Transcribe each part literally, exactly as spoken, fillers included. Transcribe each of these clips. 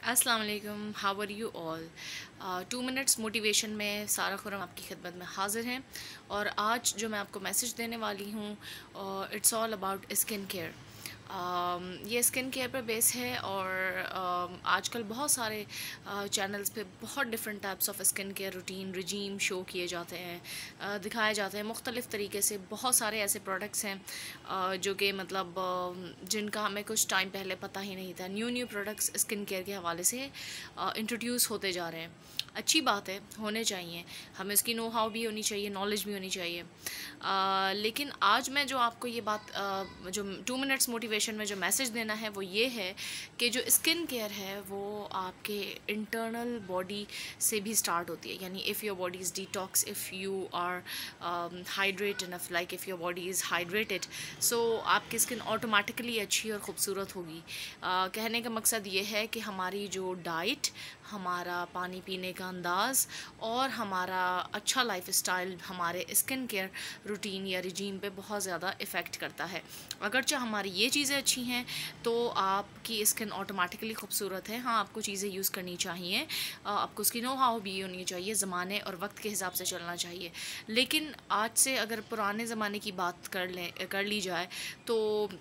अस्सलाम वालेकुम, how are you all. Two minutes motivation में सारा खुरम आपकी खिदमत में हाज़िर हैं। और आज जो मैं आपको मैसेज देने वाली हूँ, it's all about skin care. ये स्किन केयर पर बेस है और um, आजकल बहुत सारे चैनल्स uh, पे बहुत different types of skin care routine regime show किए जाते हैं, uh, दिखाए जाते हैं मुख्तलिफ़ तरीके से। बहुत सारे ऐसे प्रोडक्ट्स हैं uh, जो कि मतलब uh, जिनका हमें कुछ टाइम पहले पता ही नहीं था। New new products skin care के हवाले से इंट्रोड्यूस uh, होते जा रहे हैं। अच्छी बात है, होने चाहिए, हमें इसकी नो हाउ भी होनी चाहिए, नॉलेज भी होनी चाहिए। आ, लेकिन आज मैं जो आपको ये बात आ, जो टू मिनट्स मोटिवेशन में जो मैसेज देना है वो ये है कि जो स्किन केयर है वो आपके इंटरनल बॉडी से भी स्टार्ट होती है। यानी if your body is detox, if you are hydrate enough, like if your body is hydrated, so आपकी स्किन ऑटोमेटिकली अच्छी और ख़ूबसूरत होगी। uh, कहने का मकसद ये है कि हमारी जो डाइट, हमारा पानी पीने का अंदाज़ और हमारा अच्छा लाइफ स्टाइल हमारे स्किन केयर रूटीन या रिजीम पे बहुत ज़्यादा इफ़ेक्ट करता है। अगरचे हमारी ये चीज़ें अच्छी हैं तो आपकी स्किन ऑटोमेटिकली खूबसूरत है। हाँ, आपको चीज़ें यूज़ करनी चाहिए, आपको उसकी नो हाउ भी होनी चाहिए, ज़माने और वक्त के हिसाब से चलना चाहिए। लेकिन आज से अगर पुराने ज़माने की बात कर लें कर ली जाए तो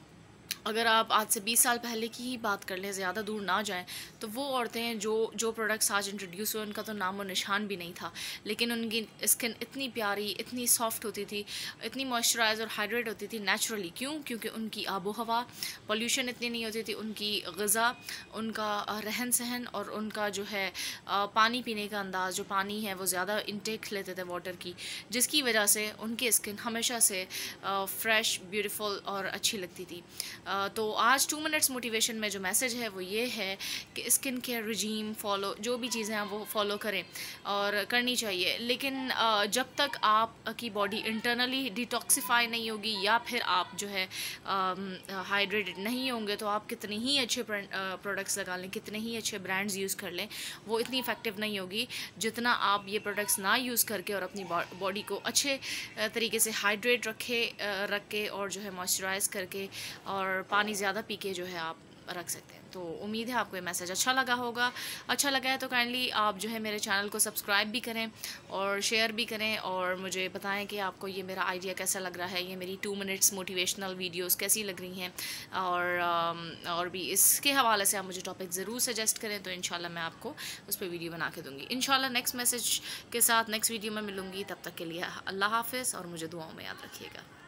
अगर आप आज से बीस साल पहले की ही बात कर लें, ज़्यादा दूर ना जाएं, तो वो औरतें जो जो प्रोडक्ट्स आज इंट्रोड्यूस हुए उनका तो नाम और निशान भी नहीं था। लेकिन उनकी स्किन इतनी प्यारी, इतनी सॉफ्ट होती थी, इतनी मॉइस्चराइज और हाइड्रेट होती थी नेचुरली। क्यों? क्योंकि उनकी आबो हवा, पॉल्यूशन इतनी नहीं होती थी, उनकी ग़िज़ा, उनका रहन सहन और उनका जो है पानी पीने का अंदाज़, जो पानी है वो ज़्यादा इंटेक लेते थे वाटर की, जिसकी वजह से उनकी स्किन हमेशा से फ्रेश, ब्यूटीफुल और अच्छी लगती थी। तो आज टू मिनट्स मोटिवेशन में जो मैसेज है वो ये है कि स्किन केयर रिजीम फॉलो, जो भी चीज़ें हैं वो फॉलो करें और करनी चाहिए। लेकिन जब तक आपकी बॉडी इंटरनली डिटॉक्सिफाई नहीं होगी या फिर आप जो है हाइड्रेटेड नहीं होंगे, तो आप कितने ही अच्छे प्रोडक्ट्स लगा लें, कितने ही अच्छे ब्रांड्स यूज़ कर लें, वो इतनी इफ़ेक्टिव नहीं होगी जितना आप ये प्रोडक्ट्स ना यूज़ करके और अपनी बॉडी को अच्छे तरीके से हाइड्रेट रखे रख के और जो है मॉइस्चराइज़ करके और पानी ज़्यादा पी के जो है आप रख सकते हैं। तो उम्मीद है आपको ये मैसेज अच्छा लगा होगा। अच्छा लगा है तो काइंडली आप जो है मेरे चैनल को सब्सक्राइब भी करें और शेयर भी करें और मुझे बताएं कि आपको ये मेरा आइडिया कैसा लग रहा है, ये मेरी टू मिनट्स मोटिवेशनल वीडियोस कैसी लग रही हैं। और और भी इसके हवाले से आप मुझे टॉपिक ज़रूर सजेस्ट करें, तो इंशाल्लाह मैं आपको उस पर वीडियो बना के दूँगी। इंशाल्लाह नेक्स्ट मैसेज के साथ नेक्स्ट वीडियो में मिलूँगी। तब तक के लिए अल्लाह हाफ़िज़ और मुझे दुआओं में याद रखिएगा।